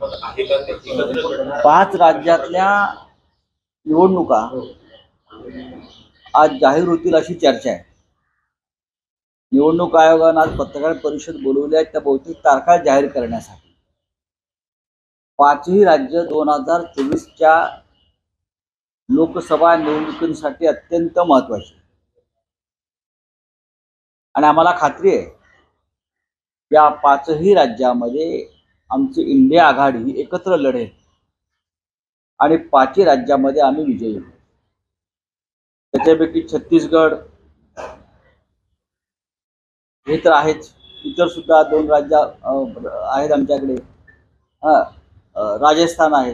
मत आहे का ते एकत्र? 5 राज्यातल्या निवडणुका आज जाहीर होतील अशी चर्चा आहे। निवडणूक आयोगाने आज पत्रकार परिषद बोलवली आहे त्या बहुतेक तारखा जाहीर करण्यासाठी। 5ही राज्य 2024च्या लोकसभा निवडणुकीसाठी अत्यंत महत्त्वाची आणि आम्हाला खात्री आहे या 5ही राज्यामध्ये आमची इंडिया आघाडी एकत्र लढेल आणि 5ही राज्यामध्ये आम्ही विजयी होऊ। त्याच्यापैकी छत्तीसगड हे तर आहेच, इतर सुद्धा 2 राज्य आहेत आमच्याकडे। राजस्थान आहे,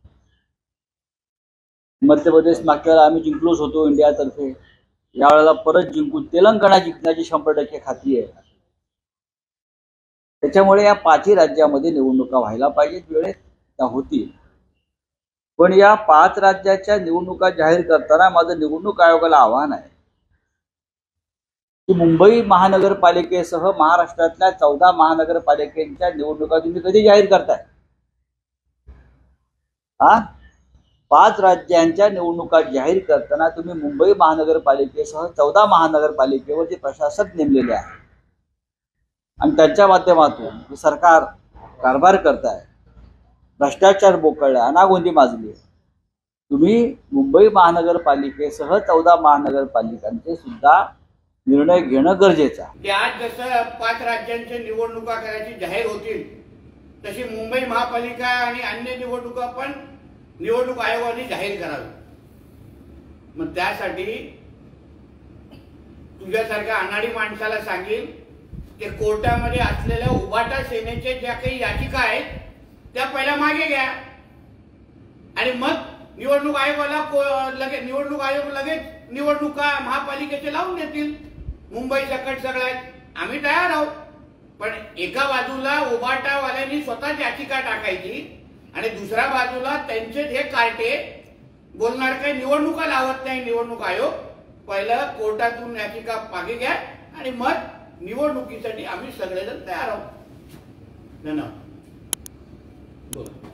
मध्य प्रदेश मागच्या वेळेला आम्ही जिंकलोच होतो इंडियातर्फे, यावेळेला परत जिंकू। तेलंगणा जिंकण्याची 100% खात्री आहे। त्याच्यामुळे या 5ही राज्यामध्ये निवडणुका व्हायला पाहिजेत, वेळेत त्या होतील। पण या 5 राज्याच्या निवडणुका जाहीर करताना माझं निवडणूक आयोगाला आव्हान आहे की मुंबई महानगरपालिकेसह महाराष्ट्रातल्या 14 महानगरपालिकांच्या निवडणुका तुम्ही कधी जाहीर करताय? 5 राज्यांच्या निवडणुका जाहीर करताना तुम्ही मुंबई महानगरपालिकेसह 14 महानगरपालिकेवर जे प्रशासक नेमलेले आहेत आणि त्यांच्या माध्यमातून सरकार कारभार करताय, भ्रष्टाचार बोकळला, अनागोंदी माजली, तुम्ही मुंबई महानगरपालिकेसह 14 महानगरपालिकांचे सुद्धा निर्णय घेणं गरजेचं आहे। आज जसं 5 राज्यांच्या निवडणुका करायची जाहीर होतील तशी मुंबई महापालिका आणि अन्य निवडणुका पण निवडणूक आयोगाने जाहीर करावी। मग त्यासाठी तुझ्यासारख्या अनाडी माणसाला सांगेल की कोर्टामध्ये असलेल्या उभाटा सेनेचे ज्या काही याचिका आहेत त्या पहिल्या मागे घ्या आणि मग निवडणूक आयोगाला निवडणूक आयोग लगेच निवडणुका महापालिकेचे लावून देतील। मुंबई सकट सगळ्यात आम्ही तयार आहोत, पण एका बाजूला उभाटावाल्यांनी स्वतःच याचिका टाकायची आणि दुसऱ्या बाजूला त्यांचे हे कार्टे बोलणार काही निवडणुका लावत नाही निवडणूक आयोग, पहिलं कोर्टातून याचिका मागे घ्या आणि मग निवडणुकीसाठी आम्ही सगळेजण तयार आहोत। धन्यवाद।